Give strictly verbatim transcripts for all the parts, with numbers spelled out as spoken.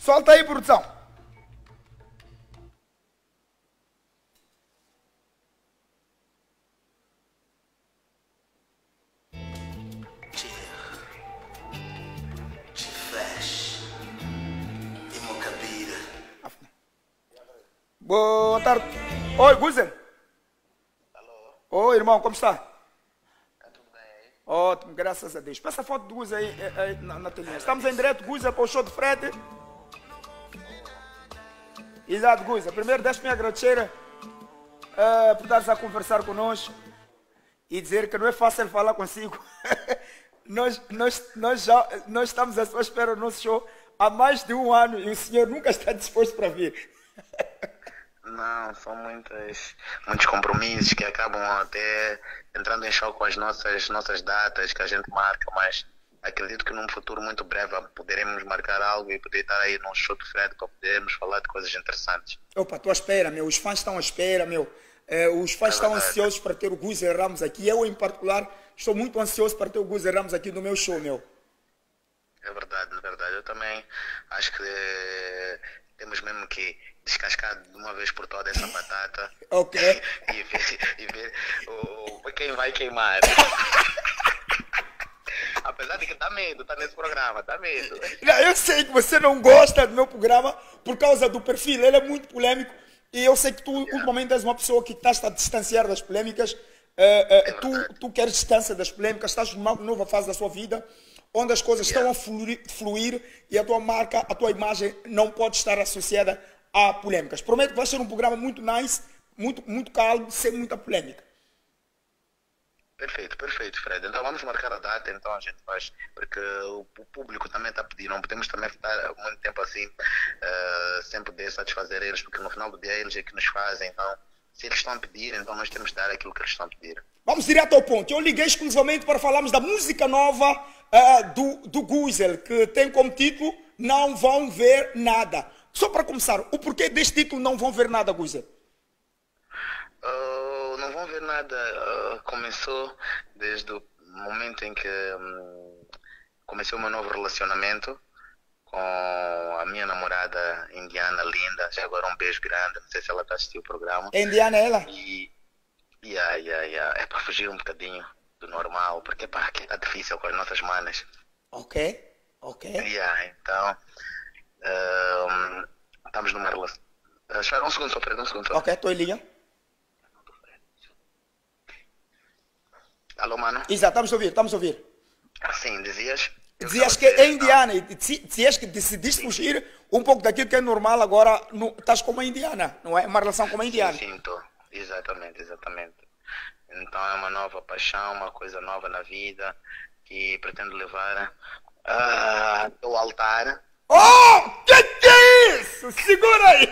Solta aí, produção. Boa tarde. Oi, Guzer. Alô. Oi, irmão, como está? Tá tudo bem aí? Ótimo, graças a Deus. Passa a foto do Guzer aí, aí, aí na, na telinha. Estamos em direto, Guzer, para o show de frete. Exato, Guzer. Primeiro, deixa-me agradecer uh, por estares a conversar conosco e dizer que não é fácil falar consigo. nós, nós, nós, já, nós estamos à sua espera no nosso show há mais de um ano e o senhor nunca está disposto para vir. Não, são muitas, muitos compromissos que acabam até entrando em choque com as nossas, nossas datas que a gente marca, mas acredito que num futuro muito breve poderemos marcar algo e poder estar aí num show de Fred para podermos falar de coisas interessantes. Opa, estou à espera, meu. Os fãs estão à espera, meu. Eh, os fãs É estão verdade. ansiosos para ter o Guzer Ramos aqui. Eu, em particular, estou muito ansioso para ter o Guzer Ramos aqui no meu show, meu. É verdade, é verdade. Eu também acho que eh, temos mesmo que descascar de uma vez por toda essa batata. Ok. e ver, e ver o, o- quem vai queimar. Apesar de que dá medo, tá nesse programa, dá medo. Não, eu sei que você não gosta do meu programa por causa do perfil. Ele é muito polêmico. E eu sei que tu, ultimamente, és uma pessoa que estás a distanciar das polêmicas. Eh, eh, tu, tu queres distância das polêmicas. Estás numa nova fase da sua vida onde as coisas Yeah. estão a fluir, fluir e a tua marca, a tua imagem não pode estar associada a polêmicas. Prometo que vai ser um programa muito nice, muito, muito calmo, sem muita polêmica. Perfeito, perfeito, Fred. Então vamos marcar a data, então a gente faz, porque o, o público também está pedindo, não podemos também ficar muito tempo assim, eh, sem poder satisfazer eles, porque no final do dia eles é que nos fazem, então se eles estão a pedir, então nós temos de dar aquilo que eles estão a pedir. Vamos direto ao ponto. Eu liguei exclusivamente para falarmos da música nova eh, do, do Guzel, que tem como título Não Vão Ver Nada. Só para começar, o porquê deste título Não Vão Ver Nada, Guzel? Uh, não vão ver nada. Uh, começou desde o momento em que hum, comecei o meu novo relacionamento com a minha namorada indiana linda. Já agora um beijo grande. Não sei se ela está assistindo o programa. É indiana ela? E yeah, yeah, yeah. É para fugir um bocadinho do normal, porque pá, aqui está difícil com as nossas manas. Ok, ok. Yeah, então hum, estamos numa relação. Uh, espera um segundo só, Fred, um segundo só. Ok, estou em linha. Alô, mano? Exato, estamos a ouvir, estamos a ouvir. Sim, dizias? Eu Dizias estava que a dizer, é indiana e dizi- dizias que decidiste fugir um pouco daquilo que é normal, agora no, estás com uma indiana, não é? Uma relação com uma indiana. Sim, tô. Exatamente, exatamente. Então é uma nova paixão, uma coisa nova na vida que pretendo levar ah, ao altar. Oh, que que é isso? Segura aí!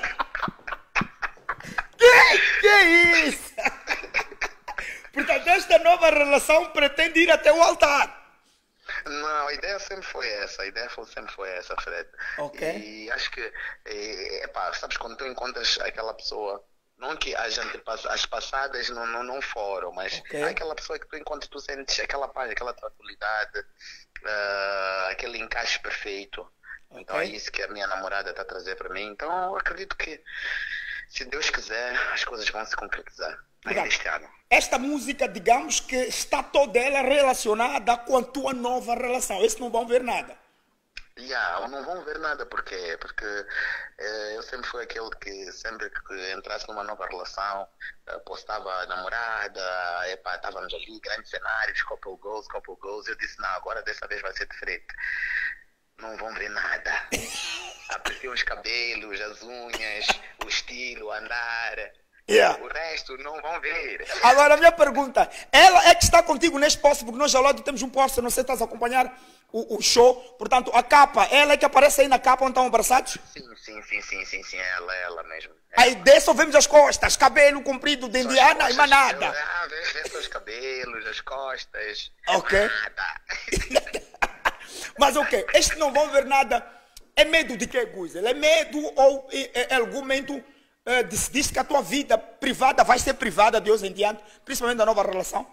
Que que é isso? Portanto, esta nova relação pretende ir até o altar. Não, a ideia sempre foi essa, a ideia foi- sempre foi essa, Fred. Ok. E acho que, é, epá, sabes, quando tu encontras aquela pessoa, não que as, antepass- as passadas não, não, não foram, mas Ok. aquela pessoa que tu encontras, tu sentes aquela paz, aquela tranquilidade, ah, aquele encaixe perfeito. Então é Ok. isso que a minha namorada está a trazer para mim. Então eu acredito que, se Deus quiser, as coisas vão se concretizar ainda Obrigado. este ano. Esta música, digamos que está toda ela relacionada com a tua nova relação. Esse não vão ver nada. Yeah, não vão ver nada, porque porque eh, eu sempre fui aquele que sempre que entrasse numa nova relação, eh, postava a namorada, epá, estávamos ali, grandes cenários, couple goals, couple goals. Eu disse, não, agora dessa vez vai ser diferente. Não vão ver nada. Apreciam os cabelos, as unhas, o estilo, o andar. Yeah. O resto não vão ver. Agora, a minha pergunta, ela é que está contigo neste posto, porque nós ao lado temos um posto, não sei se estás a acompanhar o, o show, portanto, a capa, ela é que aparece aí na capa onde estão abraçados? Sim, sim, sim, sim, sim, sim, ela, ela mesmo. Aí desce só vemos as costas, cabelo comprido de indiana e mais nada. Ah, vê, vê só os cabelos, as costas. Ok. Nada. Mas ok, este não vão ver nada, é medo de quê, Guizel? É medo ou é, é algum momento é, decidiste que a tua vida privada vai ser privada de hoje em diante, principalmente da nova relação?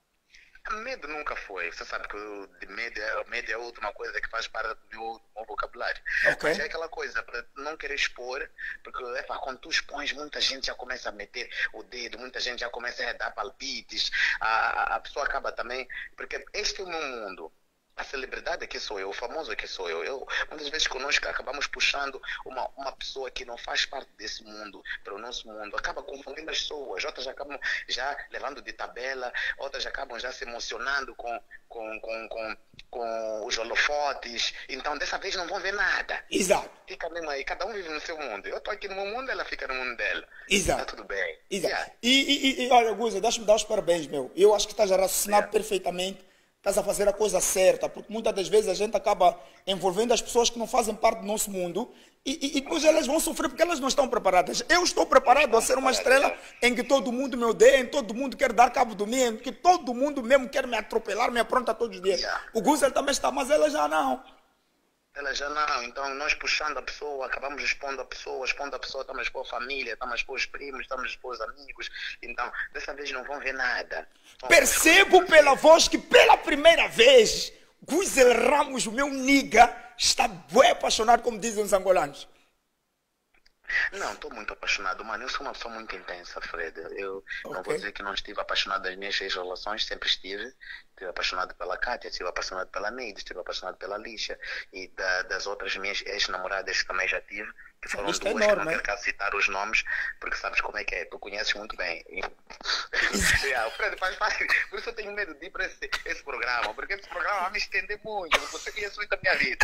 Medo nunca foi. Você sabe que o de medo, é- medo é a última coisa que faz parte do meu, meu vocabulário. populares. Ok. Mas é aquela coisa, para não querer expor, porque epá, quando tu expões, muita gente já começa a meter o dedo, muita gente já começa a dar palpites, a, a, a pessoa acaba também, porque este é o meu mundo. A celebridade aqui sou eu, o famoso aqui sou eu. eu muitas vezes conosco acabamos puxando uma, uma pessoa que não faz parte desse mundo para o nosso mundo. Acaba confundindo as pessoas. Outras acabam já levando de tabela, outras acabam já se emocionando com, com, com, com, com os holofotes. Então dessa vez não vão ver nada. Exato. Fica mesmo aí, cada um vive no seu mundo. Eu estou aqui no meu mundo, ela fica no mundo dela. Exato. Está tudo bem. Exato. Yeah. E, e, e olha, Guza, deixa-me dar os parabéns, meu. Eu acho que estás a raciocinar Yeah. perfeitamente. Estás a fazer a coisa certa, porque muitas das vezes a gente acaba envolvendo as pessoas que não fazem parte do nosso mundo e, e, e depois elas vão sofrer porque elas não estão preparadas. Eu estou preparado a ser uma estrela em que todo mundo me odeia, em todo mundo quer dar cabo de mim, em que todo mundo mesmo quer me atropelar, me apronta todos os dias. Yeah. O Guza também está, mas ela já não. Ela já não, então nós puxando a pessoa, acabamos expondo a pessoa, expondo a pessoa, estamos a expor a família, estamos a expor os primos, estamos a expor os amigos, então dessa vez não vão ver nada. Então, Percebo pela voz que pela primeira vez, Guzel Ramos, o meu niga, está bem apaixonado, como dizem os angolanos. Não, estou muito apaixonado, mano. Eu sou uma pessoa muito intensa, Fred. Eu não Ok. vou dizer que não estive apaixonado das minhas seis relações, sempre estive. Estive apaixonado pela Kátia, estive apaixonado pela Neide, estive apaixonado pela Lixa e da- das outras minhas ex-namoradas que também já tive, que foram lista é duas, que enorme, não hein? quero cá citar os nomes, porque sabes como é que é, tu conheces muito bem. Yeah, o Fred faz parte, por isso eu tenho medo de ir para esse, esse programa, porque esse programa vai me estender muito, você conhece muito a minha vida.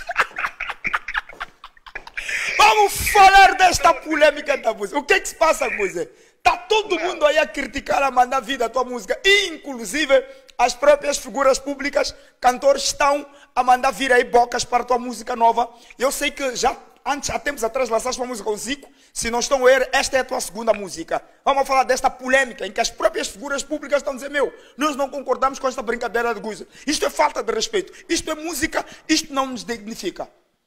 Vamos falar desta polêmica da música. O que é que se passa, Guza? Está todo mundo aí a criticar, a mandar vida à tua música. Inclusive, as próprias figuras públicas, cantores, estão a mandar vir aí bocas para a tua música nova. Eu sei que já, antes, há tempos atrás, lançaste uma música com o Zico. Se não estão a ver, esta é a tua segunda música. Vamos falar desta polêmica em que as próprias figuras públicas estão a dizer, meu, nós não concordamos com esta brincadeira de Guza. Isto é falta de respeito. Isto é música, isto não nos dignifica.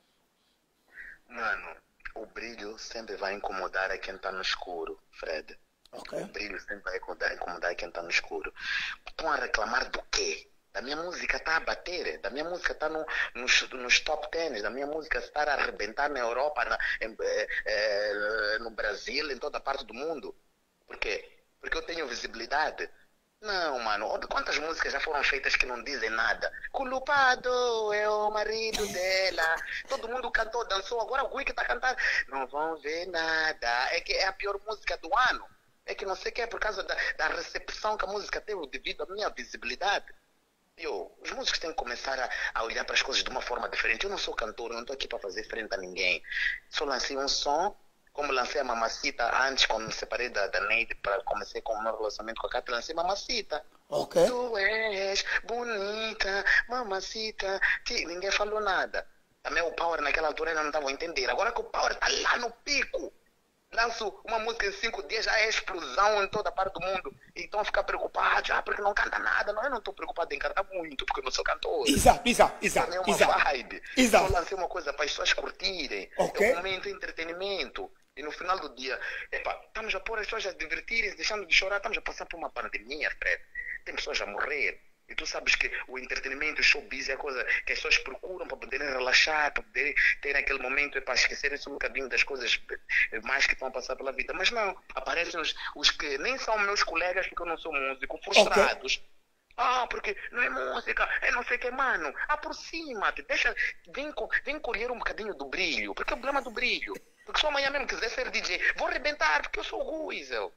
Mano, o brilho sempre vai incomodar a quem está no escuro, Fred. Ok. O brilho sempre vai incomodar, incomodar quem está no escuro. Estão a reclamar do quê? Da minha música está a bater, da minha música está no, nos, nos top dez, da minha música está a arrebentar na Europa, na, em, eh, eh, no Brasil, em toda parte do mundo. Por quê? Porque eu tenho visibilidade. Não, mano, quantas músicas já foram feitas que não dizem nada? Culpado é o marido dela. Todo mundo cantou, dançou, agora o Gui que está cantando. Não vão ver nada. É que é a pior música do ano. É que não sei o que é por causa da, da recepção que a música teve devido à minha visibilidade. Eu, os músicos têm que começar a, a olhar para as coisas de uma forma diferente. Eu não sou cantor, eu não estou aqui para fazer frente a ninguém. Só lancei um som. Como lancei a Mamacita antes, quando me separei da, da Neide, para comecei com o meu relacionamento com a Cátia, lancei Mamacita. Ok. Tu és bonita, Mamacita. Que ninguém falou nada. Também o Power naquela altura ainda não estava a entender. Agora que o Power está lá no pico, lanço uma música em cinco dias, já é explosão em toda parte do mundo. E estão a ficar preocupados, ah, porque não canta nada. Não, eu não estou preocupado em cantar muito, porque eu não sou cantor. Exato, exato, Isso exato, é uma exato. vibe. Exato. Só lancei uma coisa para as pessoas curtirem. Ok. É um momento de entretenimento. E no final do dia, epa, estamos a pôr as pessoas a divertirem, deixando de chorar, estamos a passar por uma pandemia, Fred. Tem pessoas a morrer. E tu sabes que o entretenimento, o showbiz é a coisa que as pessoas procuram para poderem relaxar, para poderem ter aquele momento, para esquecerem-se um bocadinho das coisas mais que estão a passar pela vida. Mas não, aparecem os, os que nem são meus colegas, porque eu não sou músico, frustrados. Ah, porque não é música, é não sei o que, mano. Aproxima-te, deixa, vem, co- vem colher um bocadinho do brilho. Porque é o problema do brilho. Porque se eu amanhã mesmo quiser ser D J, vou arrebentar, porque eu sou o Guizel.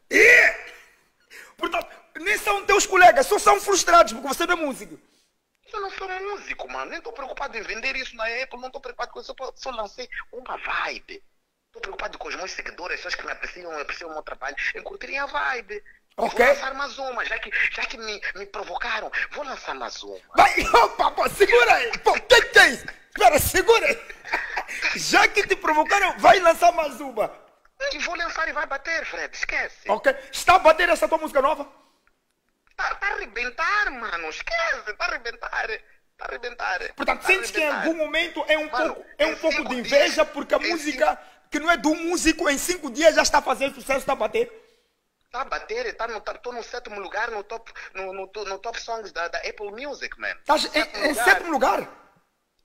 Portanto, nem são teus colegas, só são frustrados porque você não é músico. Eu não sou músico, mano. Nem estou preocupado em vender isso na Apple, não estou preocupado com isso. Eu só lancei uma vibe. Estou preocupado com os meus seguidores, as pessoas que me apreciam, apreciam o meu trabalho, em curtirem a vibe. Ok. Vou lançar mais uma, já que, já que me, me provocaram, vou lançar mais uma. Vai, opa, pô, segura aí. Pô, o que, que é isso? Espera, segura aí. Já que te provocaram, vai lançar mais uma. E vou lançar e vai bater, Fred, esquece. Ok? Está a bater essa tua música nova? Tá, tá a arrebentar, mano, esquece, tá a arrebentar. Tá a arrebentar. Portanto, tá a sentes que em arrebentar. algum momento é um Mano, pouco, é um em pouco cinco de inveja dias, porque a em música que não é do músico em cinco dias já está a fazer sucesso, está a bater. Tá a bater, tá no, tá, tô no sétimo lugar no top, no, no, no top songs da, da Apple Music, man. Estás em, Sétimo em lugar. sétimo lugar.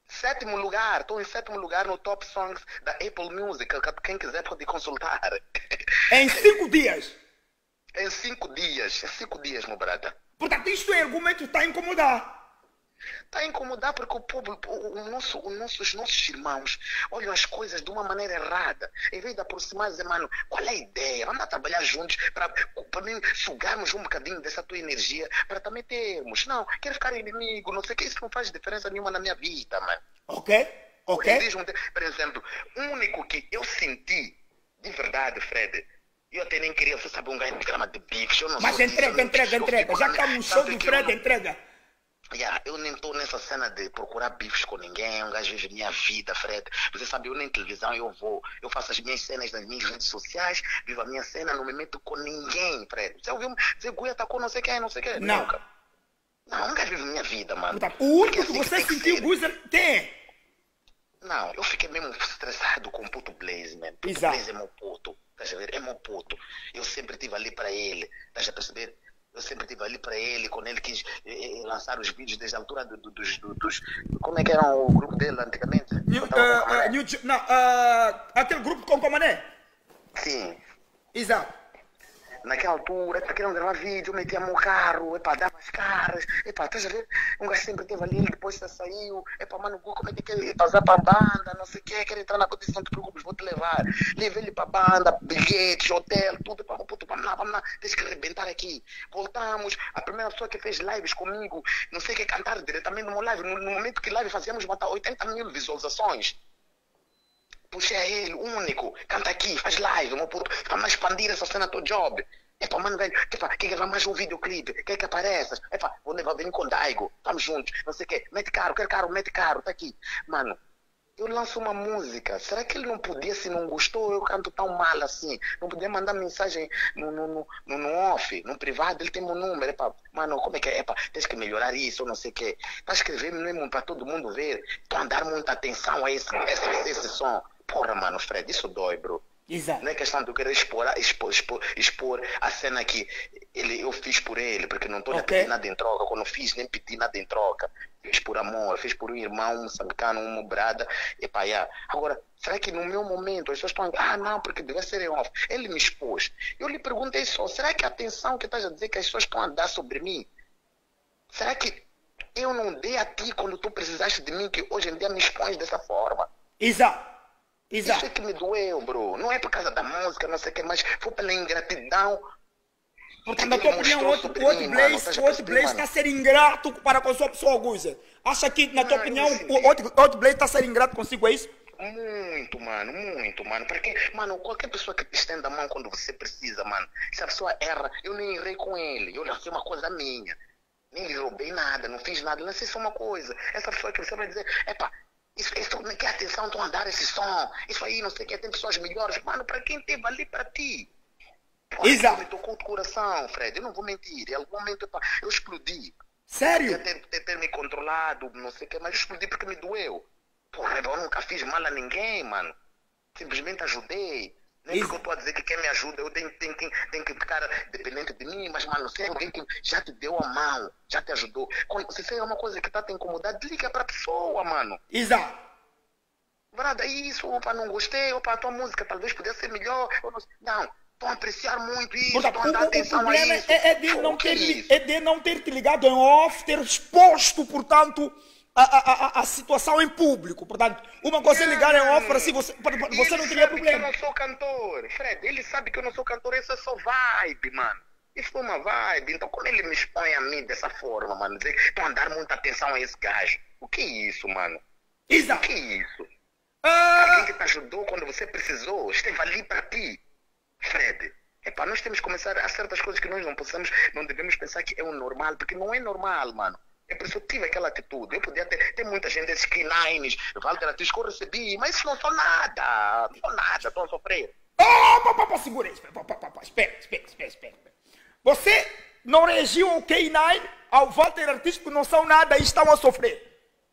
Sétimo lugar, estou em sétimo lugar no Top Songs da Apple Music. Quem quiser pode consultar. Em cinco dias. Em cinco dias, em cinco dias, meu brother. Portanto, isto em algum momento está a incomodar. Está a incomodar porque o público, o, o nosso, o nosso, os nossos irmãos olham as coisas de uma maneira errada. Em vez de aproximar e dizer, mano, qual é a ideia? Vamos lá trabalhar juntos para também sugarmos um bocadinho dessa tua energia para também termos. Não, quero ficar inimigo, não sei o que. Isso não faz diferença nenhuma na minha vida, mano. Ok, ok. Mesmo, por exemplo, o único que eu senti, de verdade, Fred, eu até nem queria, você sabe, um ganho de grama de bifes. Eu não Mas sou entrega, disso, entrega, eu entrega. fico Já na- que está no tanto show do que Fred, eu não- entrega. Yeah, eu nem estou nessa cena de procurar bifes com ninguém, um gajo vive minha vida, Fred. Você sabe, eu nem televisão eu vou, eu faço as minhas cenas nas minhas redes sociais, vivo a minha cena, não me meto com ninguém, Fred. Você ouviu dizer Guia tá com não sei quem, não sei quem? Não. Nunca. Não, um gajo vive minha vida, mano. Portanto, o único Porque que assim você tem que sentiu, ser. Guzer, tem. Não, eu fiquei mesmo estressado com o puto Blaze, man. Puto Exato. Blaze é meu puto, estás a ver? É meu puto. Eu sempre estive ali para ele, estás a perceber? Eu sempre estive ali para ele, quando ele quis eh, eh, lançar os vídeos desde a altura do- do- dos, do- dos... Como é que era o grupo dele antigamente? New, Eu tava com uh, a Mané. uh, New, não, uh, aquele grupo com Comané. Sim. Exato. Naquela altura, epa, queriam gravar vídeo, eu metia no carro, epa, dava as caras, epa, estás a ver? Um gajo sempre esteve ali, ele depois já saiu, epa, mano, como é que quer passar para a banda, não sei o que, quer entrar na condição, não te preocupes, vou te levar. Levei ele para a banda, bilhetes, hotel, tudo, epa, puto, vamos lá, vamos lá, tens que arrebentar aqui. Voltamos, a primeira pessoa que fez lives comigo, não sei o que, cantar diretamente no meu live, no, no momento que live fazíamos matar oitenta mil visualizações. Puxa ele, único, canta aqui, faz live, meu puto, vamos expandir essa cena do job. Epa, mano, velho, quer, quer gravar mais um videoclipe, quer que apareça? Epa, vou levar, vem com Daigo, vamos juntos, não sei o quê, mete caro, quer caro, mete caro, tá aqui. Mano, eu lanço uma música, será que ele não podia, se não gostou, eu canto tão mal assim, não podia mandar mensagem no, no, no, no, no off, no privado, ele tem meu número, epa, mano, como é que é, epa, tens que melhorar isso, não sei o quê. Tá escrevendo mesmo para todo mundo ver, tô a dar muita atenção a esse, esse, esse som. Porra, mano, Fred, isso dói, bro. Exato. Não é questão de eu querer expor, expor, expor, expor a cena que ele, eu fiz por ele, porque não estou Ok. a pedir nada em troca. Quando eu fiz, nem pedi nada em troca. Fiz por amor, fiz por um irmão, um moçambicano, uma brada. E pá, yeah. Agora, será que no meu momento as pessoas estão ah, não, porque deve ser em off. Ele me expôs. Eu lhe perguntei só, será que a atenção que estás a dizer que as pessoas estão a dar sobre mim, será que eu não dei a ti quando tu precisaste de mim, que hoje em dia me expões dessa forma? Exato. Isso Exato. é que me doeu, bro. Não é por causa da música, não sei o que, mas foi pela ingratidão. Portanto, que na tua ele opinião, o mostrou outro, sobre o outro mim, Blaze, mano. Estás a o outro perceber, Blaze está mano? a ser ingrato para com a sua pessoa, Guzer. Acha que, na tua Não, eu opinião, senti. o outro, outro Blaze está a ser ingrato consigo, é isso? Muito, mano, muito, mano. Porque, mano, qualquer pessoa que te estenda a mão quando você precisa, mano, se a pessoa erra, eu nem errei com ele. Eu lancei uma coisa minha. Nem lhe roubei nada, não fiz nada, lancei só uma coisa. Essa pessoa que você vai dizer, epa, isso, isso, que atenção estão a dar esse som. Isso aí, não sei o que, tem pessoas melhores. Mano, para quem teve ali para ti? Pô, Exato. me tocou o coração, Fred. Eu não vou mentir. Em algum momento, epa, eu explodi. Sério? Podia ter, ter, ter me controlado, não sei o que, mas eu explodi porque me doeu. Porra, eu nunca fiz mal a ninguém, mano. Simplesmente ajudei. Nem Isso. porque eu estou a dizer que quem me ajuda, eu tenho, tenho, tenho, tenho que ficar dependente de mim, mas, mano, se é alguém que já te deu a mão, já te ajudou. Quando, se isso é uma coisa que está te incomodando, liga para a pessoa, mano. Exato. Brada, isso, opa, não gostei, opa, a tua música talvez pudesse ser melhor. Eu não, não, estão a apreciar muito isso, Portanto, estão a o, dar o- o atenção problema a isso. é, é de Pô, não o que ter, é li- isso? é de não ter te ligado em off, ter exposto, portanto, a, a, a, a situação em público. Portanto, uma coisa é ligar em off para si, você, para, para- E você ele não teria sabe problema. que eu não sou cantor, Fred. Ele sabe que eu não sou cantor, isso é só vibe, mano. Isso foi uma vibe. Então, quando ele me expõe a mim dessa forma, mano, dizer que estão a dar muita atenção a esse gajo. O que é isso, mano? O Exato. que é isso? Ah, Alguém que te ajudou quando você precisou, esteve ali para ti. Fred, epá, nós temos que começar. Há certas coisas que nós não possamos, não devemos pensar que é o normal, porque não é normal, mano. É por isso que eu tive aquela atitude. Eu podia ter, tem muita gente, esses K-Nines, Walter Atis, que eu recebi, mas isso não sou nada. Não sou nada, estou a sofrer. oh, pá, pá, pá, segura aí. Espera, pá, pá, pá, pá, espera, espera, espera, espera. Você não reagiu ao K nove, ao Walter Artístico, não são nada e estão a sofrer.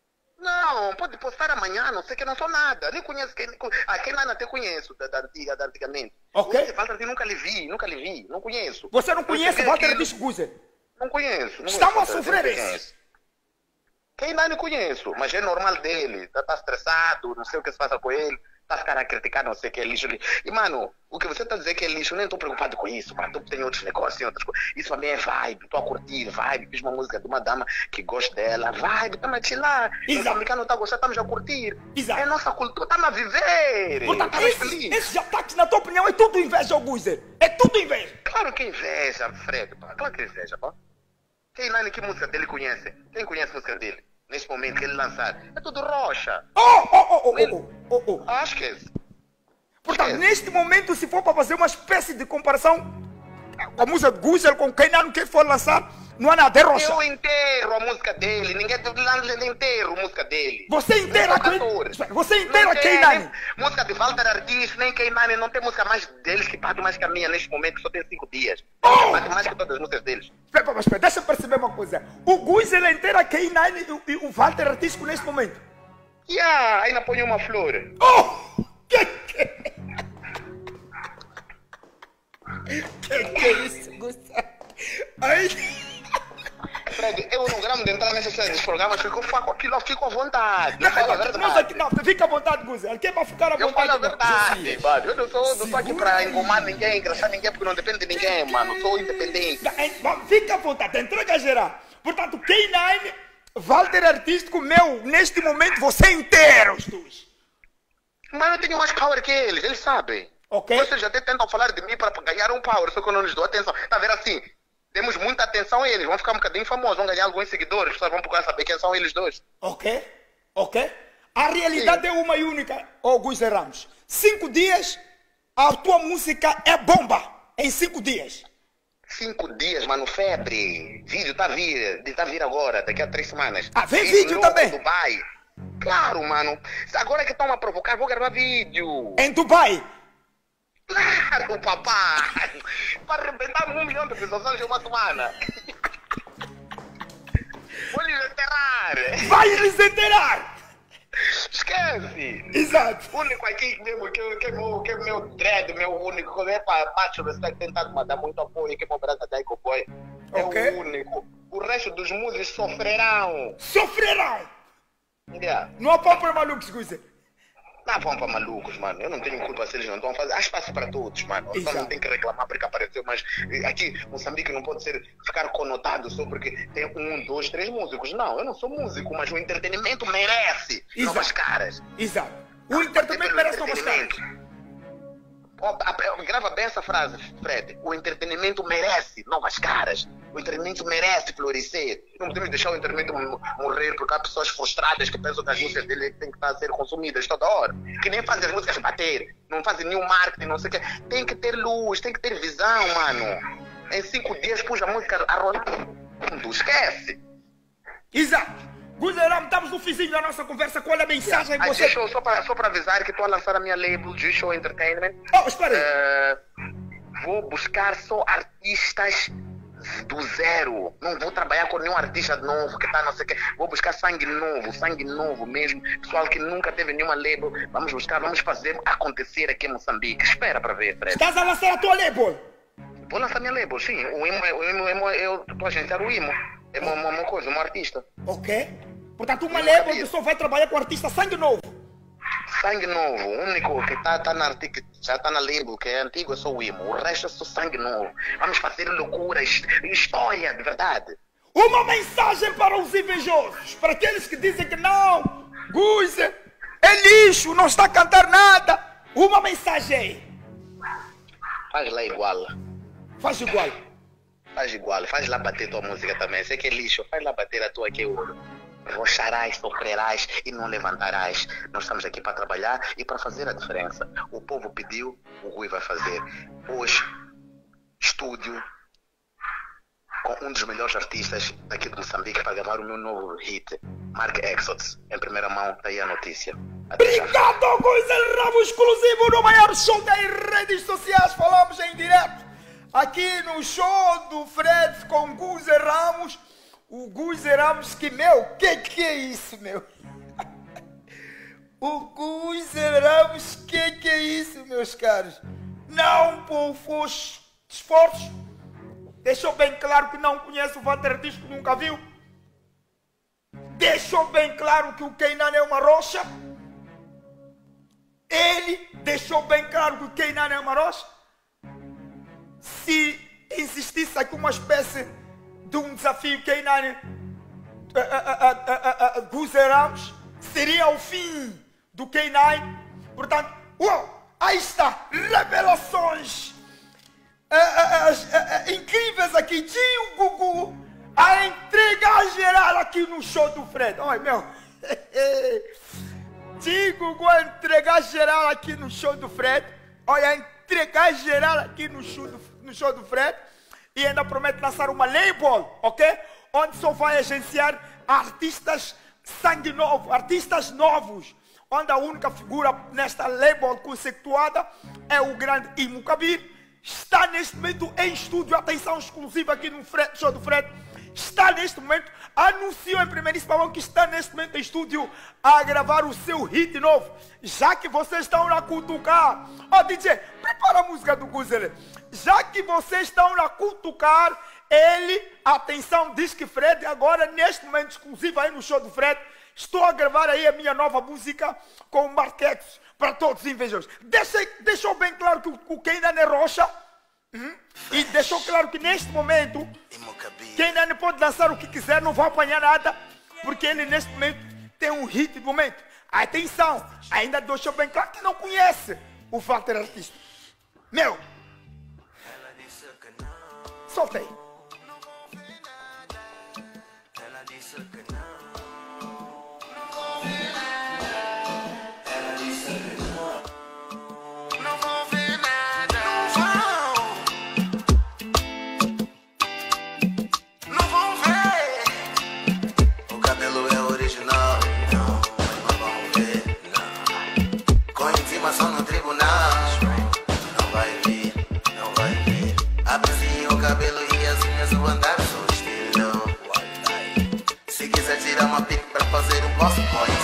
Não, pode postar amanhã, não sei que não sou nada. Nem conheço quem. Ah, quem nada até conheço da, da antiga, da antigamente. Ok. Esse Walter Atis nunca lhe vi, nunca lhe vi, não conheço. Você não Eu conhece cheguei Walter aqui, Artístico, Guzer? Não conheço. Não Estão conheço a Walter sofrer Atis, quem é isso. esse? Quem não conheço, mas é normal dele. Está tá estressado, não sei o que se passa com ele. Está a ficar a criticar, não sei o que é lixo. E, mano, o que você está a dizer que é lixo, eu nem estou preocupado com isso. Mano, tu tem outros negócios, outras coisas. Isso para mim é vibe. Estou a curtir, vibe. Fiz uma música de uma dama que gosta dela. Vibe, estamos a chilar. O americano está a gostar, estamos a curtir. Exato. É nossa cultura, estamos a viver. Portanto, estamos esse, felizes. esses ataques, na tua opinião, é tudo inveja, Guizer. É tudo inveja. Claro que inveja, Fred. Pá. Claro que inveja, pá. Quem Nani, que música dele conhece? Quem conhece a música dele? Nesse momento que ele lançar. É tudo rocha. Oh, oh, oh, oh, ele... oh, oh, oh. Ah, esquece. Portanto, esquece. neste momento, se for para fazer uma espécie de comparação, a música de Guizer com quem não quer for lançar, não há nada, é rocha. Eu enterro a música dele. Ninguém lança enterro a música dele. Você inteira quem... Você inteira quem Nani? Música de Walter Artista, nem quem Nani. Não tem música mais deles que bate mais que a minha neste momento, que só tem cinco dias. Oh! Bate mais que todas as músicas deles. Espera, mas espera, deixa eu perceber uma coisa. O Guizer é inteira quem Nani e o Walter Artístico neste momento. Yeah, ainda põe uma flor. Oh! Que que... Que que é isso, Guizer? Aí... Fred, eu não gramo de entrar nesses programas, fico com aquilo, eu fico à vontade. Eu Não, falo a não, verdade. aqui não, fica à vontade, Guizer. Aqui é para ficar à Eu vontade. falo a verdade, mano. Eu não sou, não estou aqui Segura para aí. engomar ninguém, engraçar ninguém, porque não depende de ninguém, mano. Sou independente. Fica à vontade, entrega geral. Portanto, K nove, Walter Artístico, meu, neste momento você é inteiro, os dois. Mas eu tenho mais power que eles, eles sabem. Ok. Vocês até tentam falar de mim para ganhar um power, só que eu não lhes dou atenção. Tá vendo assim? Temos muita atenção a eles, vão ficar um bocadinho famosos, vão ganhar alguns seguidores, as pessoas vão procurar saber quem são eles dois. Ok, ok. A realidade Sim. é uma e única, ô Guizer Ramos. Cinco dias, a tua música é bomba. Em cinco dias. Cinco dias, mano, febre. Vídeo tá a vir, tá a vir agora, daqui a três semanas. Ah, vem vídeo novo também? em Dubai. Claro, mano. Agora que estão a provocar, vou gravar vídeo. Em Dubai. Claro, papai. Para arrebentar um milhão de visualizações em uma semana. Vou lhes enterrar. Vai lhes enterar. Esquece. Exato. O único aqui mesmo que, que, é meu, que é meu dread, meu único, é para Pacho, você está tentando mandar muito apoio, que é meu braço da Daico Boy. É Ok. o único. O resto dos músicos sofrerão. Sofrerão. Yeah. Não há pau para malucos, Guizer. Não vão para malucos, mano. Eu não tenho culpa se eles não estão a fazer. Há espaço para todos, mano. Só Exato. não tem que reclamar porque apareceu, mas eh, aqui Moçambique não pode ser ficar conotado só porque tem um, dois, três músicos. Não, eu não sou músico, mas o entretenimento merece Exato. novas caras. Exato. O entretenimento merece novas caras. Ó, a- a- Grava bem essa frase, Fred. O entretenimento merece novas caras. O entretenimento merece florescer. Não podemos deixar o entretenimento mo- morrer porque há pessoas frustradas que pensam que as músicas dele têm que estar a ser consumidas toda hora. Que nem fazem as músicas bater. Não fazem nenhum marketing, não sei o quê. Tem que ter luz, tem que ter visão, mano. Em cinco dias pus a música a rolar. Não esquece. Exato. Guizer Ramos, estamos no fizinho da nossa conversa. Qual é a mensagem que Ah, você... G-Show, só para só para avisar que estou a lançar a minha label, G-Show Entertainment. Oh, espera aí. Eh, vou buscar só artistas do zero. Não vou trabalhar com nenhum artista novo que tá não sei o quê. Vou buscar sangue novo, sangue novo mesmo. Pessoal que nunca teve nenhuma label. Vamos buscar, vamos fazer acontecer aqui em Moçambique. Espera para ver, Fred. Estás a lançar a tua label. Vou lançar minha label, sim. O Imo, é- o Imo, Imo eu estou a agenciar o Imo. É uma, uma, uma coisa, um artista. Ok. Portanto, uma Eu label sabia. que só vai trabalhar com artista sangue novo. Sangue novo, o único que tá, tá na, arti- já está na label, que é antigo, é só o Imo. O resto é só sangue novo. Vamos fazer loucuras, história, de verdade. Uma mensagem para os invejosos. Para aqueles que dizem que não, Guizer é lixo, não está a cantar nada. Uma mensagem aí. Faz lá igual. Faz igual. Faz igual, faz lá bater tua música também. Sei que é lixo, faz lá bater a tua que é ouro. Rocharás, sofrerás e não levantarás. Nós estamos aqui para trabalhar e para fazer a diferença. O povo pediu, o Rui vai fazer. Hoje, estúdio com um dos melhores artistas daqui de Moçambique para gravar o meu novo hit, Mark Exodus. Em primeira mão, está aí a notícia. Até já. Obrigado, Guizer Ramos, exclusivo no maior show das redes sociais. Falamos em direto aqui no show do Fred com Guizer Ramos. O Guizer Ramos que, meu, que que é isso, meu? O Guizer Ramos, que que é isso, meus caros? Não poupou esforços. Deixou bem claro que não conhece o Walter Artístico, nunca viu. deixou bem claro que o Kainan é uma rocha. Ele deixou bem claro que o Kainan é uma rocha. Se existisse aqui uma espécie de um desafio Kainan gozeramos, seria o fim do Kainan. Portanto, uau, aí está, revelações uh, uh, uh, uh, incríveis aqui. Tio Gugu a entregar geral aqui no show do Fred. Olha, meu. Tio Gugu a entregar geral aqui no show do Fred. Olha, a entregar geral aqui no show do, no show do Fred. E ainda promete lançar uma label, ok? Onde só vai agenciar artistas sangue novo, artistas novos. Onde a única figura nesta label conceituada é o grande Imo Kabir. Está neste momento em estúdio, atenção exclusiva aqui no Fred, show do Fred. Está neste momento, anunciou em primeiríssima mão que está neste momento em estúdio a gravar o seu hit novo. Já que vocês estão na cutucar, ó oh, D J, prepara a música do Guzelé. Já que vocês estão na cutucar, ele, atenção, diz que Fred agora neste momento exclusivo aí no show do Fred, estou a gravar aí a minha nova música com o Marquetes para todos os invejosos. Deixa, deixou bem claro que o, o Kainan é rocha. Hum? E deixou claro que neste momento Kainan pode lançar o que quiser, não vai apanhar nada, porque ele neste momento tem um hit do momento. Atenção, ainda deixou bem claro que não conhece o Walter Artista. Meu, solta aí. Só no tribunal, não vai vir, não vai vir. Aprecio o cabelo e as unhas, o andar, sou estilo. Se quiser tirar uma pique para fazer um boss, pode